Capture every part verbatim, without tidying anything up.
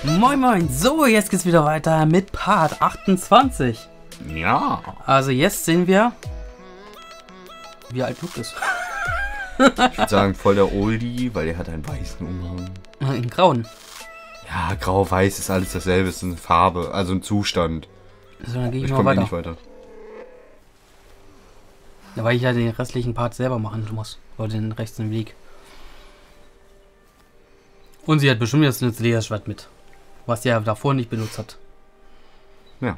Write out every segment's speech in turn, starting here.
Moin moin, so jetzt geht's wieder weiter mit Part achtundzwanzig. Ja. Also jetzt sehen wir, wie alt Luke ist. Ich würde sagen voll der Oldie, weil er hat einen weißen Umhang. In grauen. Ja, grau-weiß ist alles dasselbe, ist eine Farbe, also ein Zustand. So, dann gehe ich, Ich mal komme eh weiter. nicht weiter. Ja, weil ich ja den restlichen Part selber machen muss. Oder den rechten Weg. Und sie hat bestimmt jetzt ein Lederschwert mit. Was sie ja davor nicht benutzt hat. Ja.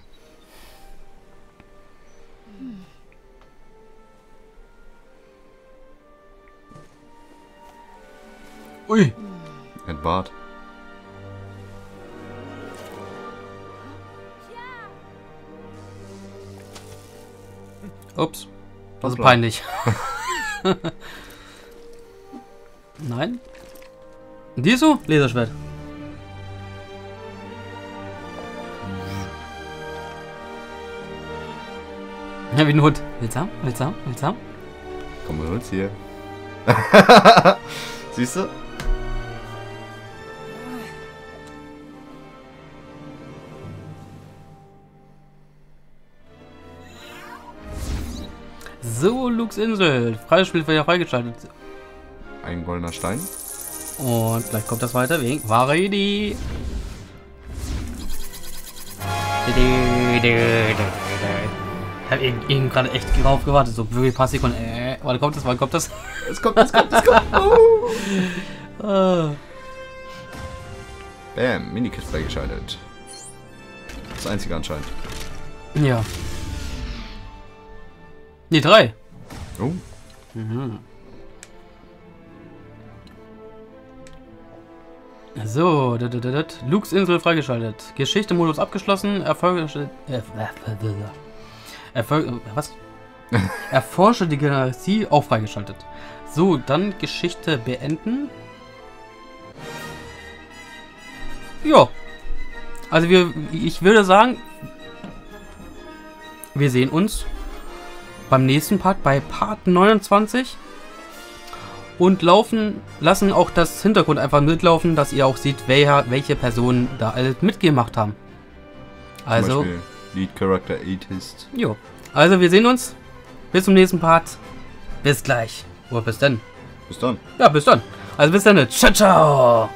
Ui. Ein Bart. Ups. Das ist Hoppla. peinlich. Nein? Die so? Laserschwert. Ja, wie ein Hund. Willst du haben? Willst du haben? Willst du haben? Komm mal uns hier. Siehst du? So, Lukes Insel. Freies Spiel wird ja freigeschaltet. Ein goldener Stein. Und vielleicht kommt das weiter wegen wahre Idee. Ich habe eben, eben gerade echt drauf gewartet, so wirklich ein paar Sekunden. Äh, wann kommt das? Wann kommt das? Es kommt, es kommt, es kommt. Oh. Ah. Bam, Minikit freigeschaltet. Das einzige anscheinend. Ja. Nee, drei. Oh. Mhm. So, dat, dat, dat, dat. Lukes Insel freigeschaltet. Geschichte-Modus abgeschlossen. Erfolge. Äh, Erfolg. Was? Erforsche die Galaxie auch freigeschaltet. So, dann Geschichte beenden. Ja. Also wir. Ich würde sagen. Wir sehen uns beim nächsten Part, bei Part neunundzwanzig. Und laufen, lassen auch das Hintergrund einfach mitlaufen, dass ihr auch seht, wer, welche Personen da alles mitgemacht haben. Also, Zum Beispiel Lead Character Atheist. jo. Also wir sehen uns. Bis zum nächsten Part. Bis gleich. Oder bis dann. Bis dann. Ja, bis dann. Also bis dann. Ciao, ciao.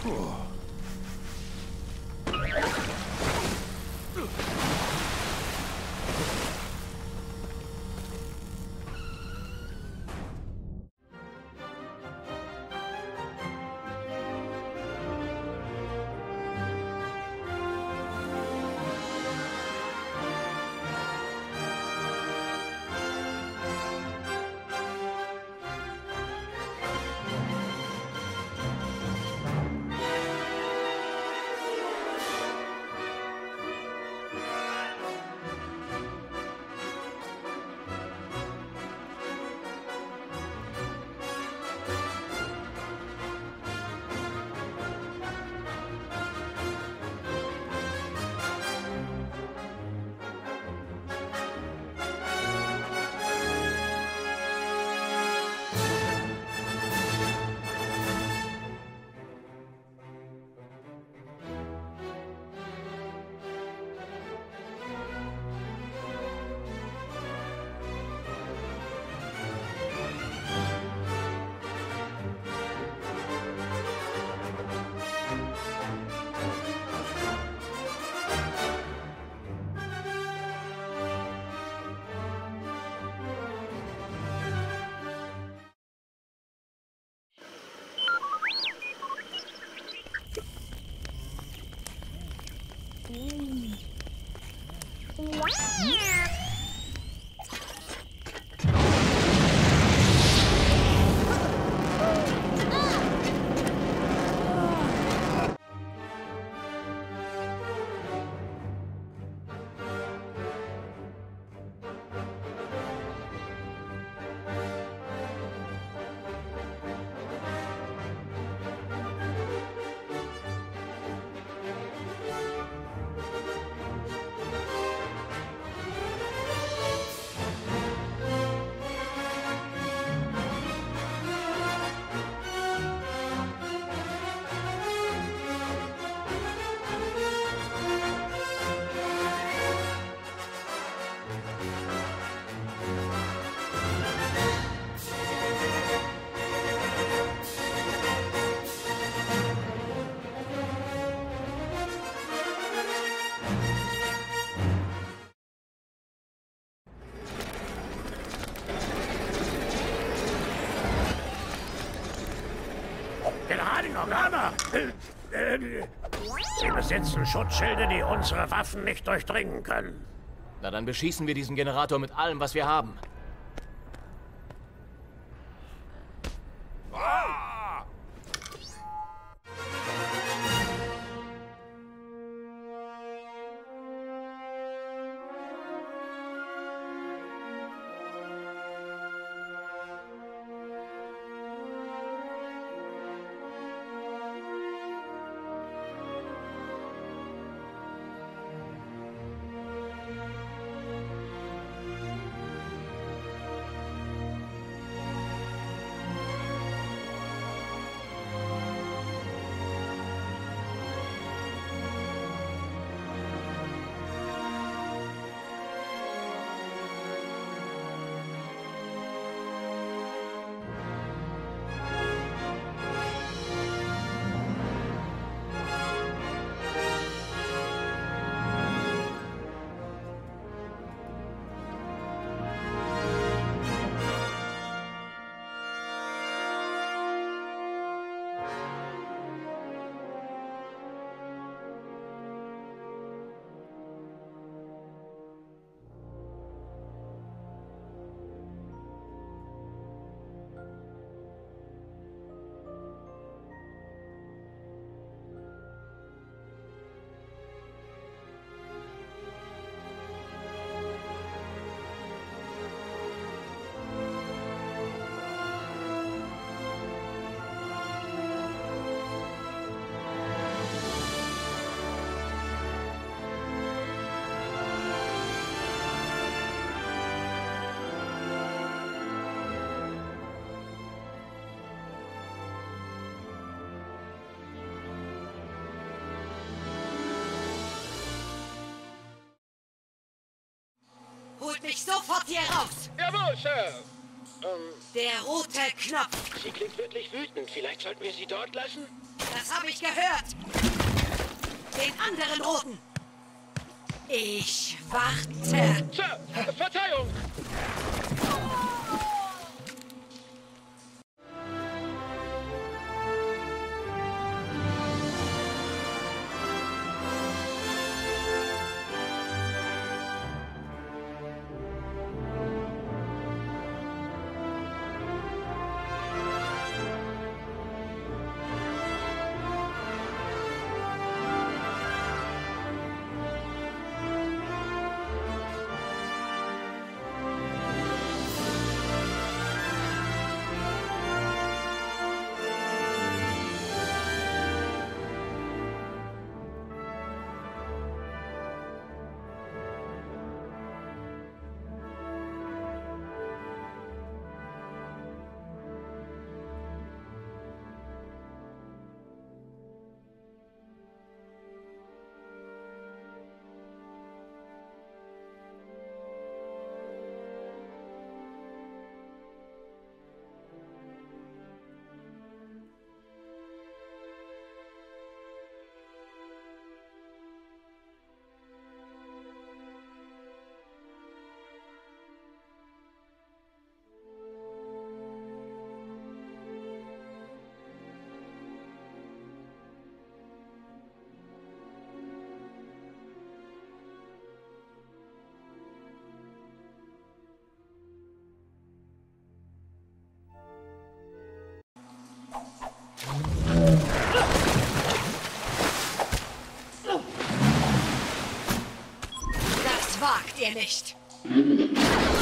Organa! Sie besitzen Schutzschilde, die unsere Waffen nicht durchdringen können. Na, dann beschießen wir diesen Generator mit allem, was wir haben. Holt mich sofort hier raus! Jawohl, Sir! Ähm, Der rote Knopf! sie klingt wirklich wütend. Vielleicht sollten wir sie dort lassen? Das habe ich gehört. Den anderen Roten. Ich warte. Sir, Verzeihung! Das wagt ihr nicht.